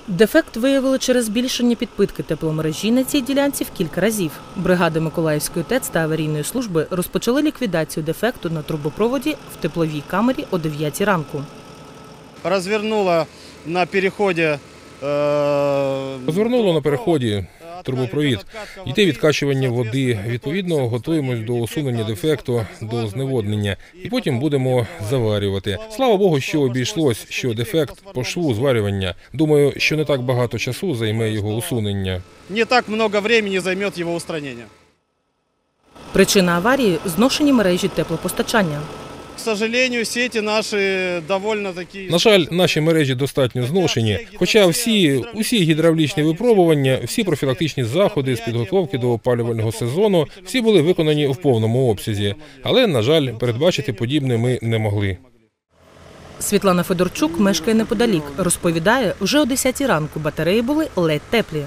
Дефект виявили через збільшення підпитки тепломережі на цій ділянці в кілька разів. Бригади Миколаївської ТЕЦ та аварійної служби розпочали ліквідацію дефекту на трубопроводі в тепловій камері о 9 ранку. Розвернуло на переході трубопровід. Йде відкачування води. Відповідно, готуємось до усунення дефекту, до зневоднення. І потім будемо заварювати. Слава Богу, що обійшлось, що дефект по шву зварювання. Думаю, що не так багато часу займе його усунення. Не так багато часу займе його устранення. Причина аварії – зношені мережі теплопостачання. На жаль, наші мережі достатньо зношені, хоча усі гідравлічні випробування, всі профілактичні заходи з підготовки до опалювального сезону, всі були виконані в повному обсязі. Але, на жаль, передбачити подібне ми не могли. Світлана Федорчук мешкає неподалік. Розповідає, вже о 10 ранку батареї були ледь теплі.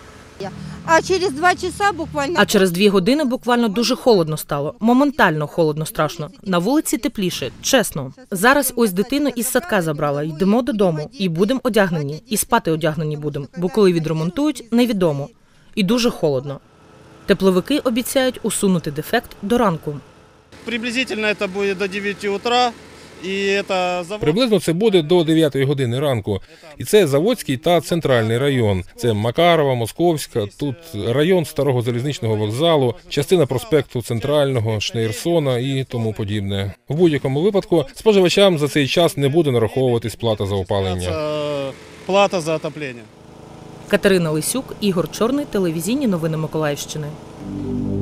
А через 2 години буквально дуже холодно стало. Моментально холодно страшно. На вулиці тепліше, чесно. Зараз ось дитину із садка забрала. Йдемо додому. І будемо одягнені. І спати одягнені будемо. Бо коли відремонтують, невідомо. І дуже холодно. Тепловики обіцяють усунути дефект до ранку. Приблизительно це буде до 9 утра. Приблизно це буде до 9 години ранку. І це Заводський та Центральний район. Це Макарова, Московська, тут район Старого залізничного вокзалу, частина проспекту Центрального, Шнейрсона і тому подібне. В будь-якому випадку споживачам за цей час не буде нараховуватись плата за опалення. Плата за отоплення. Катерина Лисюк, Ігор Чорний, телевізійні новини Миколаївщини.